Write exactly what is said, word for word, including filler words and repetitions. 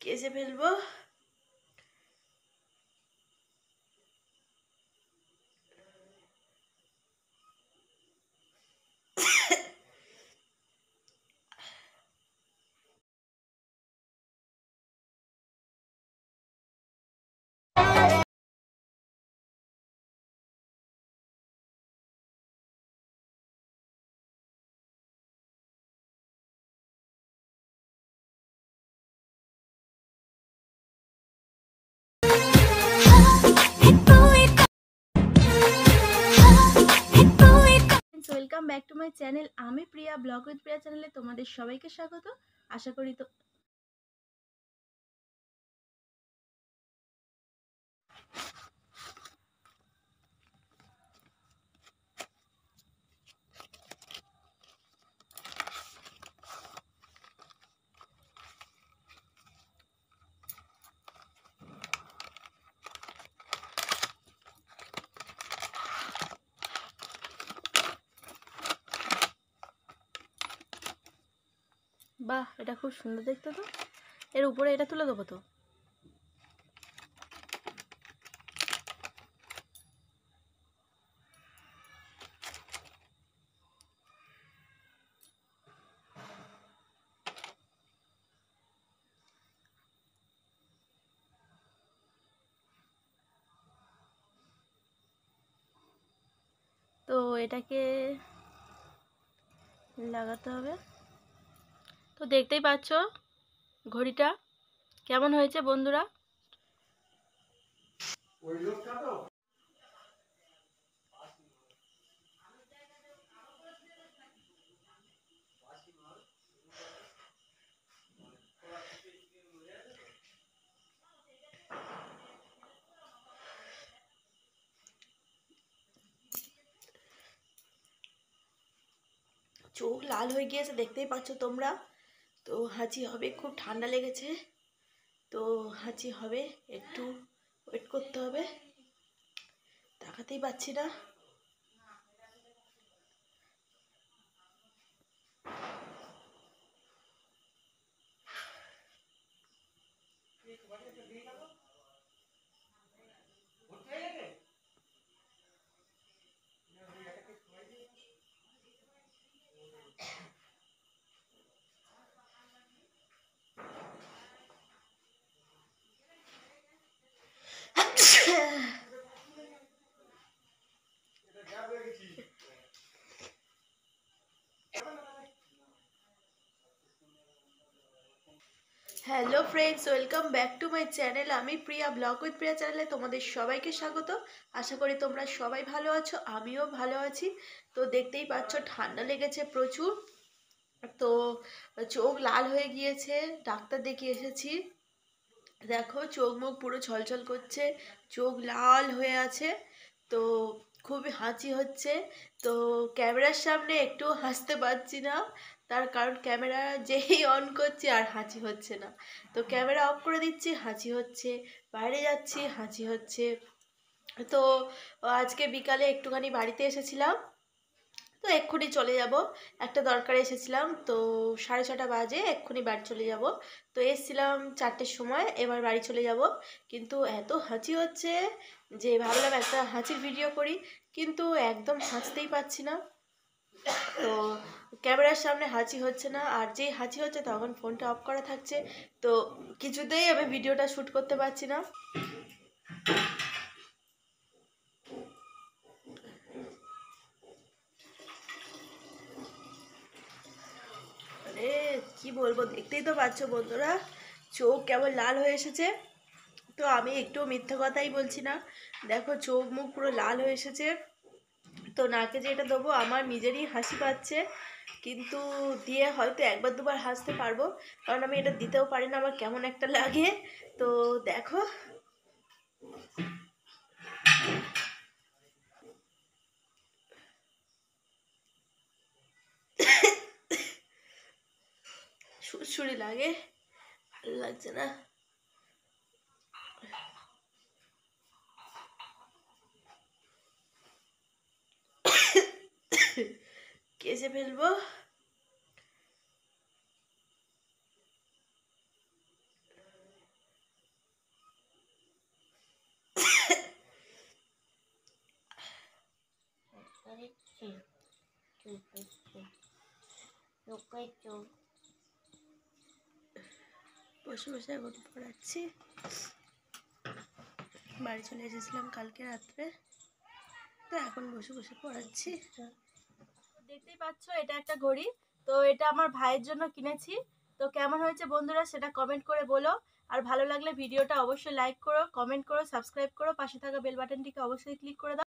কেচে ফেলবো। Welcome back to my channel. আমি প্রিয়া, ব্লগ উইথ প্রিয়া চ্যানেলে তোমাদের সবাইকে স্বাগত। আশা করি তো বাহ, এটা খুব সুন্দর দেখতে। তো এর উপরে এটা তুলে দেবো। তো তো এটাকে লাগাতে হবে। তো দেখতেই পাচ্ছ ঘড়িটা কেমন হয়েছে বন্ধুরা। চোখ লাল হয়ে গিয়েছে, দেখতেই পাচ্ছ তোমরা। তো হাঁচি হবে, খুব ঠান্ডা লেগেছে। তো হাঁচি হবে, একটু ওয়েট করতে হবে। তাকাতেই পাচ্ছি না। Hello friends, welcome back to my channel. আমি প্রিয়া, ব্লগ উইথ প্রিয়া চ্যানেলে তোমাদের সবাইকে স্বাগত। আশা করি তোমরা সবাই ভালো আছো, আমিও ভালো আছি। তো দেখতেই পাচ্ছ ঠান্ডা লেগেছে প্রচুর। তো চোখ লাল হয়ে গিয়েছে, ডাক্তার দেখিয়ে এসেছি। দেখো চোখ মুখ পুরো ছলছল করছে, চোখ লাল হয়ে আছে। তো খুবই হাঁচি হচ্ছে। তো ক্যামেরার সামনে একটু হাসতে পারছি না, তার কারণ ক্যামেরা যেই অন করছি আর হাঁচি হচ্ছে না। তো ক্যামেরা অফ করে দিচ্ছি, হাঁচি হচ্ছে। বাইরে যাচ্ছি, হাঁচি হচ্ছে। তো আজকে বিকালে একটুখানি বাড়িতে এসেছিলাম, তো এক্ষুনি চলে যাব। একটা দরকারে এসেছিলাম, তো সাড়ে ছটা বাজে, এক্ষুনি বাড়ি চলে যাব। তো এসেছিলাম চারটের সময়, এবার বাড়ি চলে যাব। কিন্তু এত হাঁচি হচ্ছে যে ভাবলাম একটা হাঁচির ভিডিও করি, কিন্তু একদম হাঁচতেই পারছি না। তো ক্যামেরার সামনে হাঁচি হচ্ছে না, আর যেই হাঁচি হচ্ছে তখন ফোনটা অফ করা থাকছে। তো কিছুতেই আমি ভিডিওটা শ্যুট করতে পারছি না। আরে কি বলবো, দেখতেই তো পাচ্ছ বন্ধুরা, চোখ কেমন লাল হয়ে এসেছে। তো আমি একটু মিথ্যে কথাই বলছি না, দেখো চোখ মুখ পুরো লাল হয়ে এসেছে। তো নাকে যে এটা দেবো আমার নিজেরই হাসি পাচ্ছে, কিন্তু দিয়ে হয়তো একবার দুবার হাসতে পারবো, কারণ আমি এটা দিতেও পারি না, আমার কেমন একটা লাগে। তো দেখো সুরসুরি লাগে, ভালো লাগছে না। কেচে ফেলবো। দিচ্ছি বসে বসে এখন পড়াচ্ছি। বাড়ি চলে এসেছিলাম কালকে রাত্রে, তো এখন বসে বসে পড়াচ্ছি। দেখতেই পাচ্ছ এটা একটা ঘড়ি, তো এটা আমার ভাইয়ের জন্য কিনেছি। তো কেমন হয়েছে বন্ধুরা সেটা কমেন্ট করে বলো, আর ভালো লাগলে ভিডিওটা অবশ্যই লাইক করো, কমেন্ট করো, সাবস্ক্রাইব করো, পাশে থাকা বেল বাটনটিকে অবশ্যই ক্লিক করে দাও।